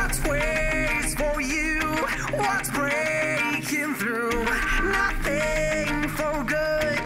What's waits for you? What's breaking through? Nothing for good.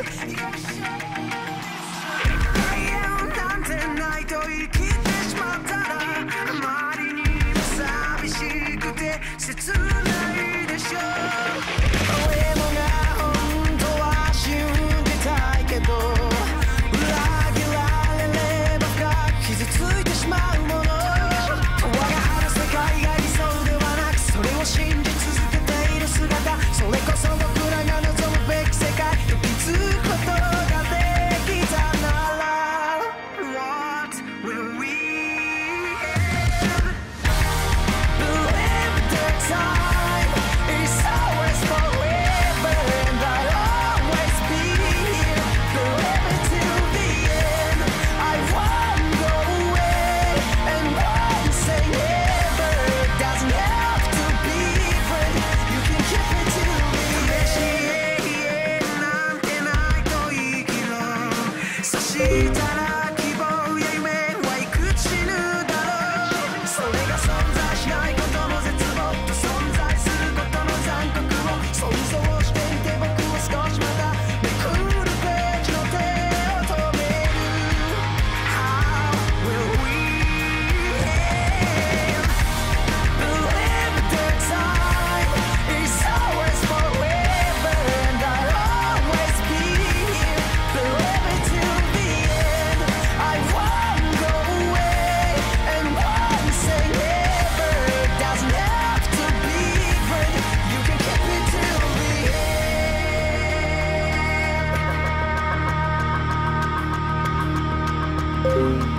なんてないと生きてしまったらあまりにも寂しくて切ないでしょ。誰もが本当は信じたいけど裏切られれば深く傷ついてしまうもの。我が張る世界が理想ではなくそれを信じ続けている姿、それこそ僕らが望むべき世界と気づくことができたなら What will we have? Believe the time is always forever and I'll always be here. Believe it till the end. I won't go away and won't say never. It doesn't have to be friend. You can keep it till the end. なんてないと生きろ。そしたら希望や夢はいくつ死ぬだろう。それが存在しないことの絶望と存在することの残酷を想像していて僕は少しまためくるページの手を止める。How will we have? Believe the time is always forever and I'll always be here. Believe it till the end. I won't go away and won't say never. It doesn't have to be friend. You can keep it till the end.